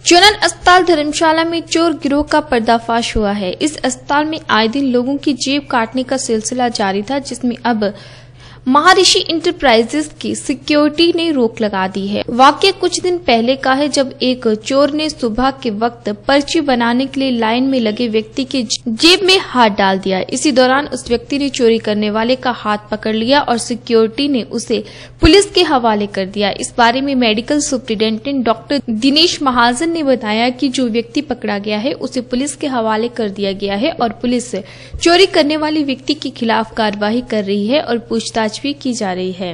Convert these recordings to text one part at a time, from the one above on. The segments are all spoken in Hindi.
चुनन अस्पताल धर्मशाला में चोर गिरोह का पर्दाफाश हुआ है। इस अस्पताल में आए दिन लोगों की जेब काटने का सिलसिला जारी था, जिसमें अब महर्षि इंटरप्राइजेज की सिक्योरिटी ने रोक लगा दी है। वाकया कुछ दिन पहले का है, जब एक चोर ने सुबह के वक्त पर्ची बनाने के लिए लाइन में लगे व्यक्ति के जेब में हाथ डाल दिया। इसी दौरान उस व्यक्ति ने चोरी करने वाले का हाथ पकड़ लिया और सिक्योरिटी ने उसे पुलिस के हवाले कर दिया। इस बारे में medical superintendent doctor Dinesh Mahajan ने बताया कि जो व्यक्ति पकड़ा गया है उसे पुलिस के हवाले कर दिया गया है और पुलिस चोरी करने वाले व्यक्ति के खिलाफ कार्रवाई कर रही है और पूछताछ भी की जा रही है।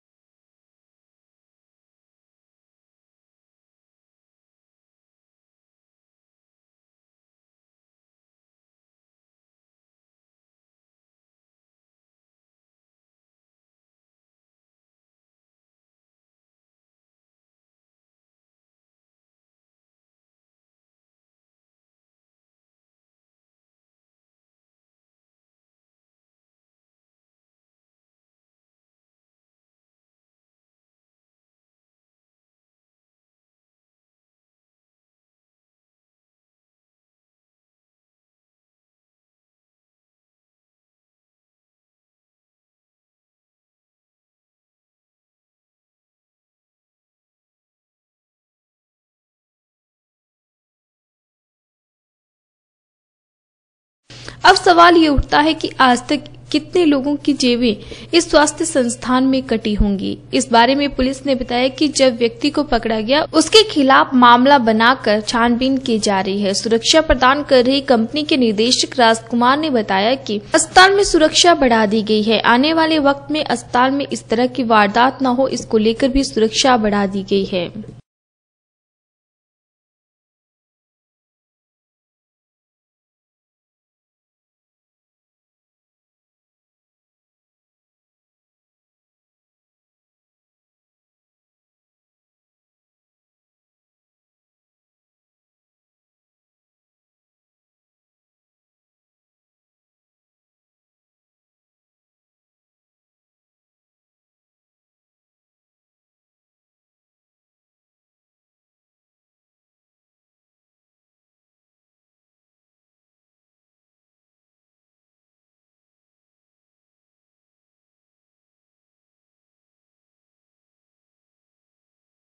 अब सवाल ये उठता है कि आज तक कितने लोगों की जेबें इस स्वास्थ्य संस्थान में कटी होंगी। इस बारे में पुलिस ने बताया कि जब व्यक्ति को पकड़ा गया उसके खिलाफ मामला बनाकर छानबीन की जा रही है। सुरक्षा प्रदान कर रही कंपनी के निदेशक राजकुमार ने बताया कि अस्पताल में सुरक्षा बढ़ा दी गई है। आने वाले वक्त में अस्पताल में इस तरह की वारदात न हो, इसको लेकर भी सुरक्षा बढ़ा दी गई है।